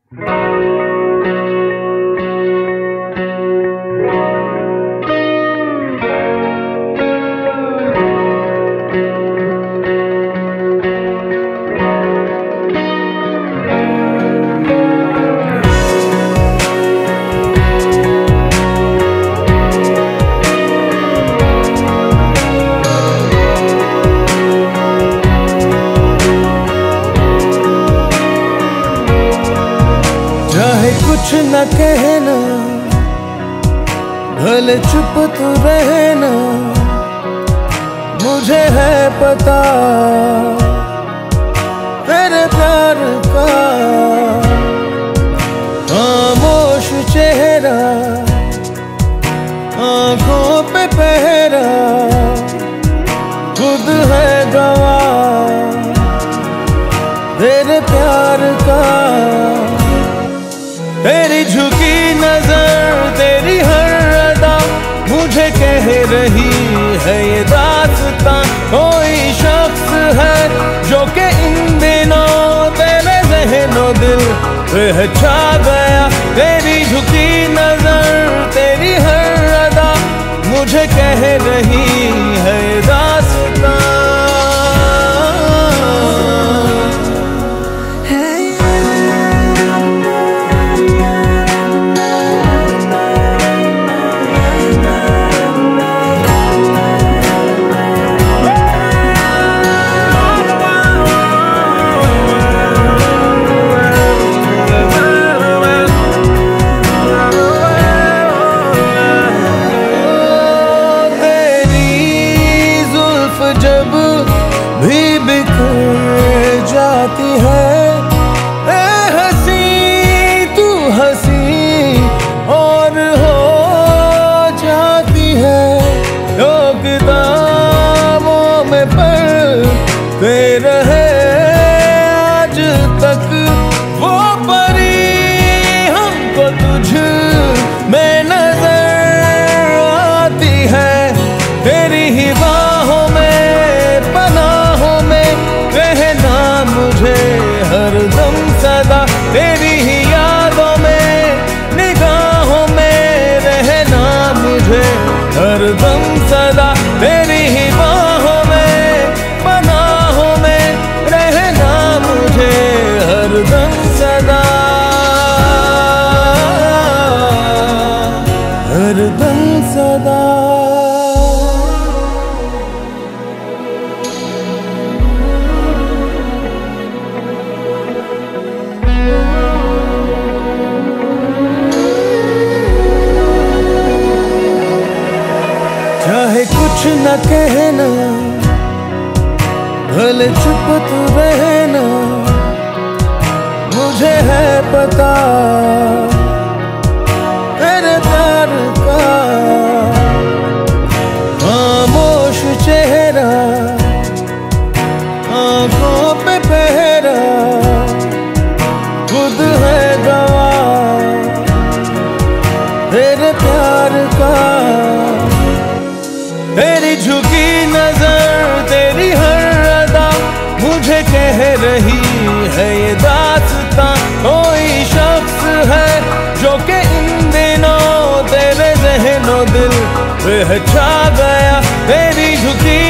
चाहे कुछ न कहना, भले चुप तू रहना, मुझे है पता तेरे प्यार का। खामोश चेहरा, आंखों पे पहरा, खुद है गवाह तेरे प्यार का। तेरी झुकी नजर, तेरी हर अदा मुझे कह रही है ये दास्तां। कोई शख्स है जो कि इन दिनों तेरे ज़हनो दिल पे छा गया। तेरी झुकी नजर, तेरी हर अदा मुझे कह रही है ये दास्तां। जब भी बिखर जाती है ए हंसी, तू हंसी और हो जाती है। किताबों में पढ़ते रहे आज तक वो परी, हमको तुझ में नजर आती है। तेरी ही बाहों में, पनाहों में रहना मुझे हरदम सदा। तेरी ही यादों में, निगाहों में रहना मुझे हरदम सदा। तेरी ही बाहों में, पनाहों में रहना मुझे हरदम सदा, हरदम सदा। चाहे कुछ न कहना, भले चुप तू रहना, मुझे है पता तेरे प्यार का। खामोश चेहरा, आंखों पे पहरा, खुद है गवाह तेरे प्यार का। तेरी झुकी नजर, तेरी हर अदा मुझे कह रही है ये दास्तां। कोई शख्स है जो कि इन दिनों तेरे ज़हनो दिल पे छा गया। तेरी झुकी